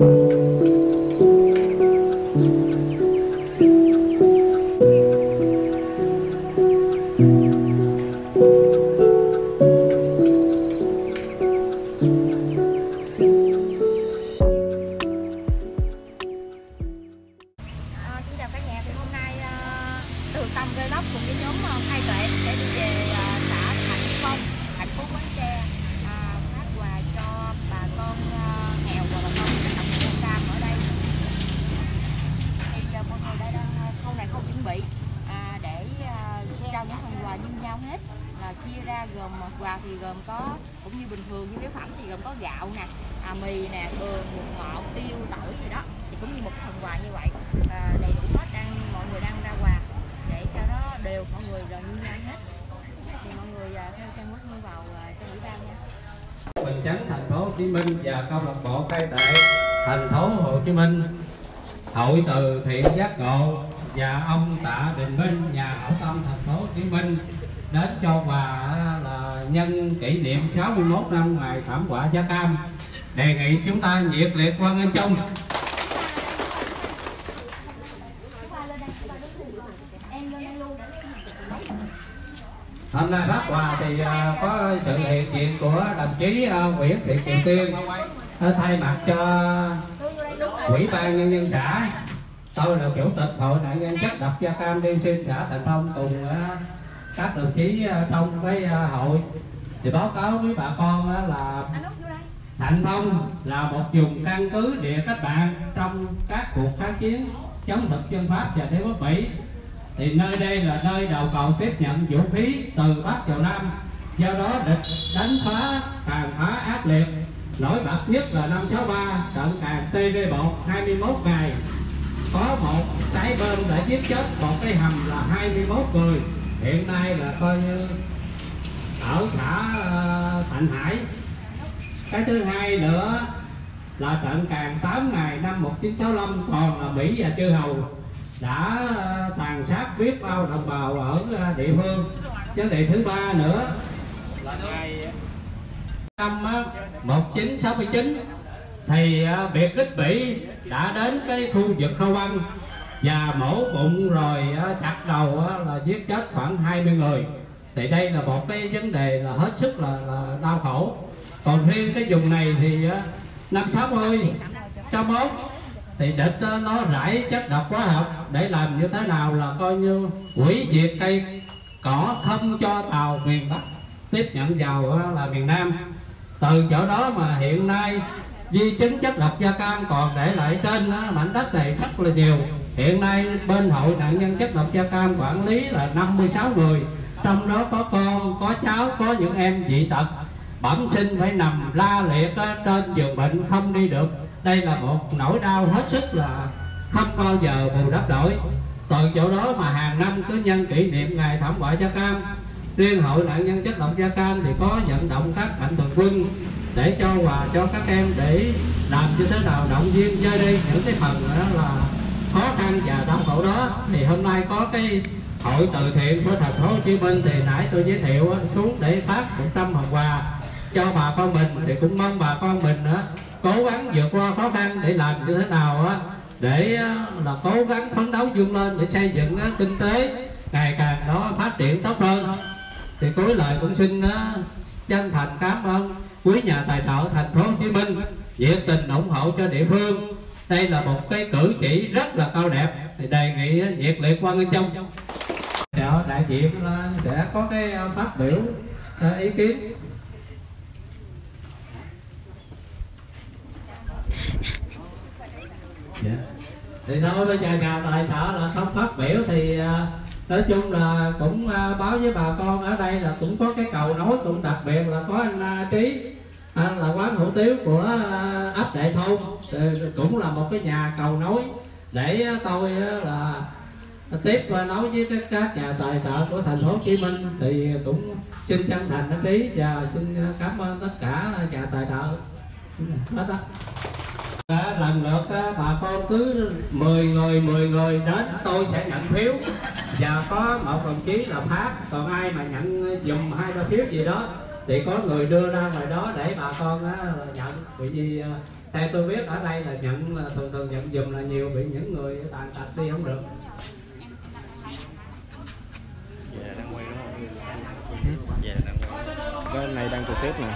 Chia ra gồm quà thì gồm có cũng như bình thường như cái phẩm thì gồm có gạo nè, mì nè, đường, bột ngọt, tiêu, tỏi gì đó, thì cũng như một phần quà như vậy, đầy đủ hết, mọi người đang ra quà để cho nó đều, mọi người rồi như nhau hết. Thì mọi người theo Trang Quốc Như vào trong ủy ban nha. Bình Chánh thành phố Hồ Chí Minh và câu lạc bộ cây tệ thành phố Hồ Chí Minh, hội từ thiện giác ngộ và ông Tạ Đình Minh, nhà hảo tâm thành phố Hồ Chí Minh đến cho quà là nhân kỷ niệm 61 năm ngày thảm họa da cam. Đề nghị chúng ta nhiệt liệt hoan nghênh chung. Hôm nay phát quà thì có sự hiện diện của đồng chí Nguyễn Thị Kiều Tiên thay mặt cho Ủy ban Nhân dân xã. Tôi là chủ tịch hội nạn nhân chất độc da cam Đi Xuyên xã Thành Phong cùng các đồng chí trong cái hội thì báo cáo với bà con là Thành Phong là một vùng căn cứ địa cách mạng trong các cuộc kháng chiến chống thực dân Pháp và đế quốc Mỹ. Thì nơi đây là nơi đầu cầu tiếp nhận vũ khí từ Bắc vào Nam, do đó địch đánh phá tàn phá ác liệt. Nổi bật nhất là năm 63 trận càn TB1 21 ngày, có một cái bom đã giết chết một cái hầm là 21 người. Hiện nay là coi như ở xã Thạnh Hải. Cái thứ hai nữa là trận càn 8 ngày năm 1965, còn là Mỹ và chư hầu đã tàn sát biết bao đồng bào ở địa phương. Vấn đề thứ ba nữa là năm 1969 thì biệt kích Mỹ đã đến cái khu vực Khâu Băng và mổ bụng rồi chặt đầu là giết chết khoảng 20 người. Thì đây là một cái vấn đề là hết sức là đau khổ. Còn riêng cái vùng này thì năm 60, 61 thì địch nó rải chất độc hóa học để làm như thế nào là coi như hủy diệt cây cỏ, không cho tàu miền Bắc tiếp nhận vào là miền Nam. Từ chỗ đó mà hiện nay di chứng chất độc da cam còn để lại trên mảnh đất này rất là nhiều. Hiện nay bên hội nạn nhân chất độc da cam quản lý là 56 người, trong đó có con, có cháu, có những em dị tật bẩm sinh phải nằm la liệt trên giường bệnh không đi được. Đây là một nỗi đau hết sức là không bao giờ bù đắp nổi. Từ chỗ đó mà hàng năm cứ nhân kỷ niệm ngày thảm họa da cam, riêng hội nạn nhân chất độc da cam thì có vận động các mạnh thường quân để cho quà cho các em để làm như thế nào động viên chơi đi những cái phần đó là khó khăn và đau khổ đó. Thì hôm nay có cái hội từ thiện của thành phố Hồ Chí Minh thì nãy tôi giới thiệu xuống để phát 100 phần quà cho bà con mình, thì cũng mong bà con mình cố gắng vượt qua khó khăn để làm như thế nào để là cố gắng phấn đấu vươn lên để xây dựng kinh tế ngày càng nó phát triển tốt hơn. Thì cuối lời cũng xin chân thành cảm ơn quý nhà tài trợ thành phố Hồ Chí Minh nhiệt tình ủng hộ cho địa phương. Đây là một cái cử chỉ rất là cao đẹp, thì đề nghị nhiệt liệt quan nghênh chung. Đại diện sẽ có cái phát biểu ý kiến. Thì thôi bây giờ nhà tài trợ là không phát biểu thì nói chung là cũng báo với bà con ở đây là cũng có cái cầu nối, cũng đặc biệt là có anh Trí, anh là quán hủ tiếu của ấp Đại Thôn, cũng là một cái nhà cầu nối để tôi là tiếp nói với các nhà tài trợ của thành phố Hồ Chí Minh. Thì cũng xin chân thành đăng ký và xin cảm ơn tất cả nhà tài trợ hết á. Lần lượt bà con cứ 10 người đến tôi sẽ nhận phiếu, và có một đồng chí là phát, còn ai mà nhận dùm 2-3 phiếu gì đó thì có người đưa ra ngoài đó để bà con nhận. Bởi vì theo tôi biết ở đây là nhận thường nhận giùm là nhiều, bị những người tàn tật đi không được. Dạ đang quay đúng không? Dạ đang quay. Cái này đang trực tiếp nè.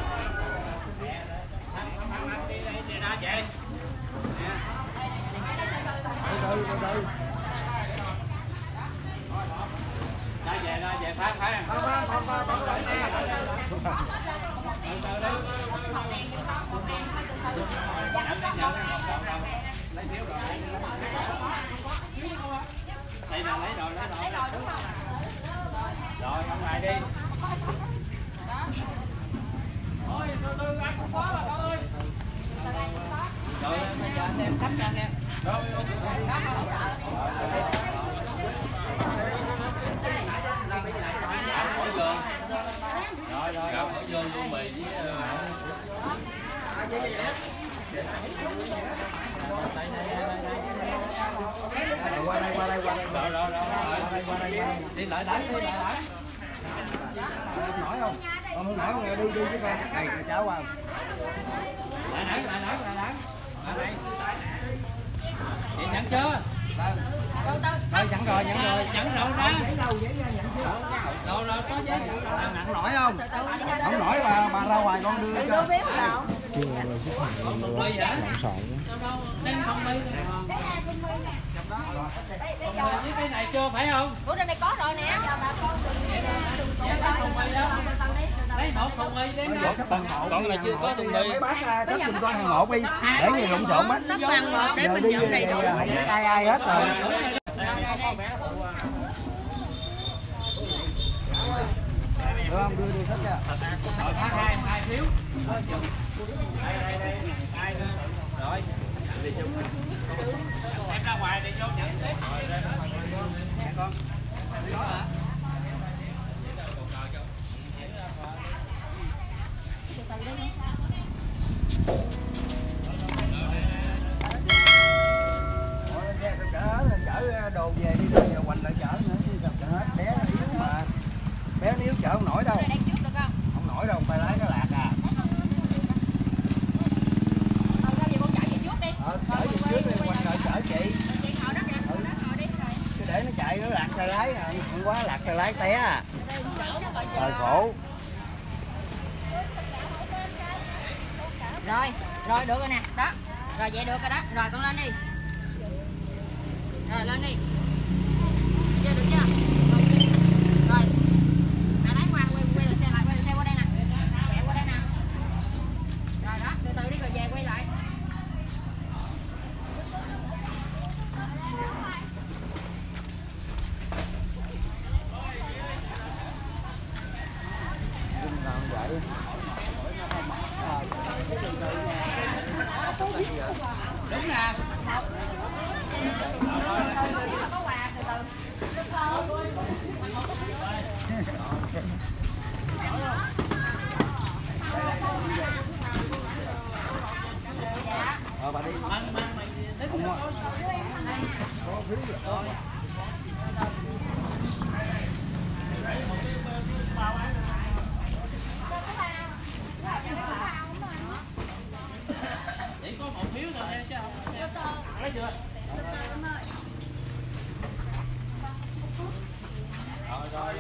Về phá lấy rồi rồi không lại đi. Ôi từ ăn không có bà con ơi. Rồi bây giờ anh em khách ra anh em. Rồi rồi hỏi vô luôn mì với qua đây rồi đi lại đánh nổi không? Con không nổi nghe đi chứ con này cháu qua lại đây chị nhận chưa? Nhận rồi rồi có giấy nặng nổi không? Không nổi bà ra ngoài con đưa cho. Con thùng ly hả? Đem thùng ly với cái này chưa phải không? Ủa trên này có rồi nè. Lấy một thùng ly đem ra. Còn là chưa có thùng ly. Mấy bác sắp giùm con hàng một đi. Để gì lộn xộn á. Sắp hàng một để mình nhận đầy đủ. Ai hết rồi. Được không? Đưa sách cho. Hai phiếu. Đây. Rồi. Em ra ngoài đi vô nhận tiếp. Dạ con. Đó hả? Chở đồ về đi rồi giờ quanh lại chở nữa chứ sao chở hết. Bé yếu mà. Bé yếu chở không nổi đâu. Không nổi đâu, tay lái nó lạc à. Chở về trước đi, quanh lại chở chị. Chứ để nó chạy nó lạc tay lái à, nặng quá lạc tay lái té à. Trời khổ. Rồi được rồi nè, đó. Rồi vậy được rồi đó. Rồi con lên đi. Rồi lên đi. Được chưa? Rồi. Mẹ lái qua quay được xe lại, quay được xe qua đây nè. Chạy qua đây nè. Rồi đó, từ từ đi rồi về quay lại. Đúng nè. Có quà từ từ. Dạ. Bà đi. Mang mày tính không? Có phí rồi. Chỉ có một phiếu thôi chứ không. Lấy chưa? Rồi.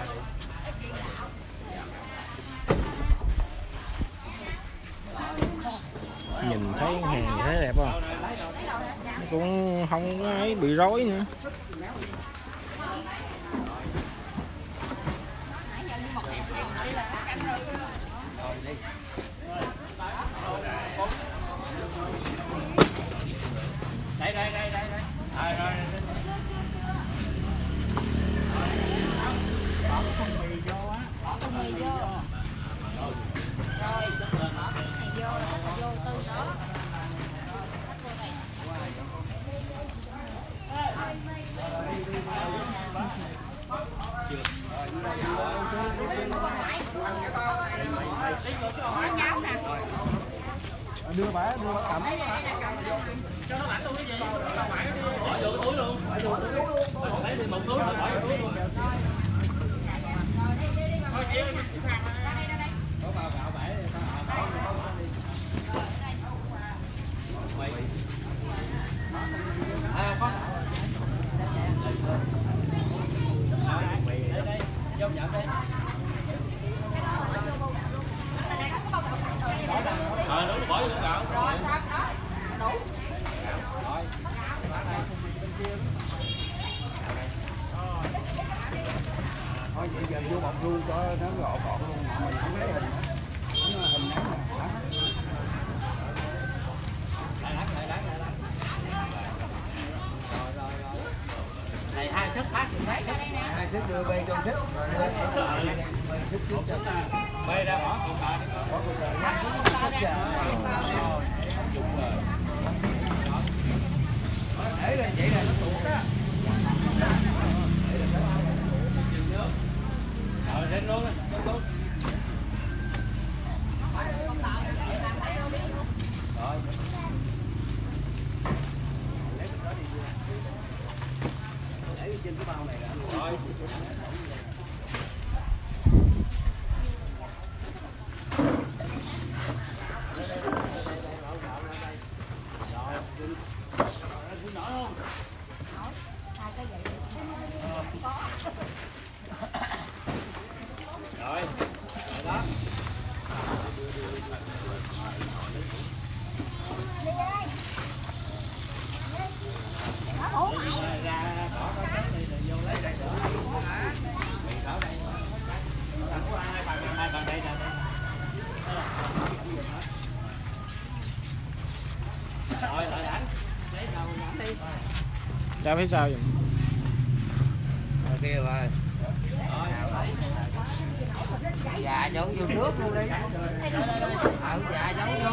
Nhìn thấy hàng gì thấy đẹp không? Nó cũng không có ấy bị rối nữa. Đây. Rồi. Bỏ thùng mì vô á. Bỏ thùng mì vô. Rồi. Bỏ cái này vô là khách vô tư đó. Rồi, khách vô này. Có cháo nè. Đưa bà cầm. Cho nó bảnh luôn cái gì? Bỏ vô túi luôn. Lấy đi một túi bỏ vô túi luôn. Thôi chị ơi, mình hàng ra đây. Có bao gạo bể. Rồi sao đó đủ. Thôi vậy giờ vô bọc luôn cho nó gọn gọn luôn mà mình không lấy hình nữa. Nó hình nắng này 2 sức phát thì mấy 2 sức đưa bê cho sức rồi sức trước cho bê ra bỏ cục lại có cuộc đời nhắc sức giờ để là vậy là nó tuột đó rồi lên luôn rồi trên cái bao này là rồi. Ra phía sau vậy. Kia rồi. Dạ giấu vô nước luôn đi. Dạ giấu vô.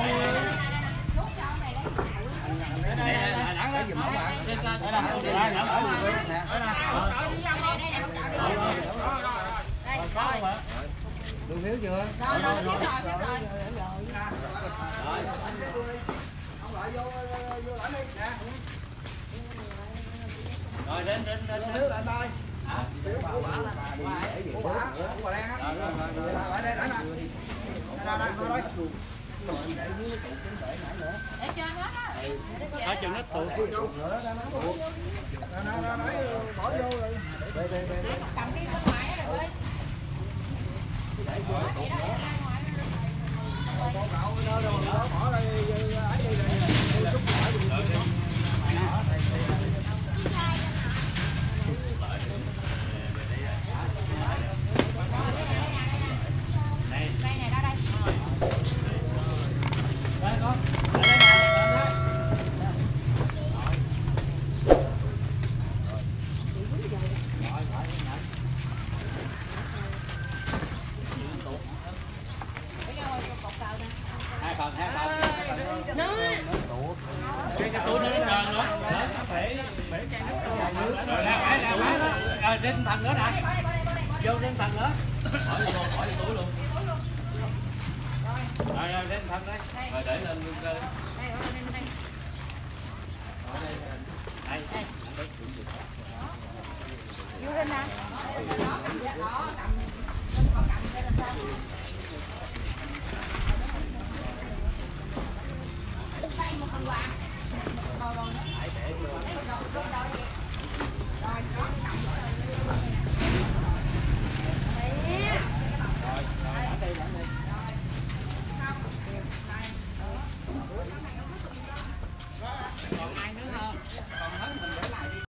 Lấy giùm ổng ạ. Đưa phiếu chưa? Rồi. Ông lại vô lại đi nè. Rồi đến Phiếu lại thôi. Hả? Phiếu bà Bà Lan á. Lại đây nè. Đây. Để cho nó đó. Ở chừng nó tụt. Bỏ vô rồi. Cầm đi bên ngoài rồi ơi. Bỏ đây ấy đi rồi. Chút bỏ đi. Đây này đó đây. đây con hai phần cái túi nó trơn nữa phải rồi đến phần nữa nè vô đến phần nữa khỏi túi luôn rồi đến phần đây rồi để lên Đây.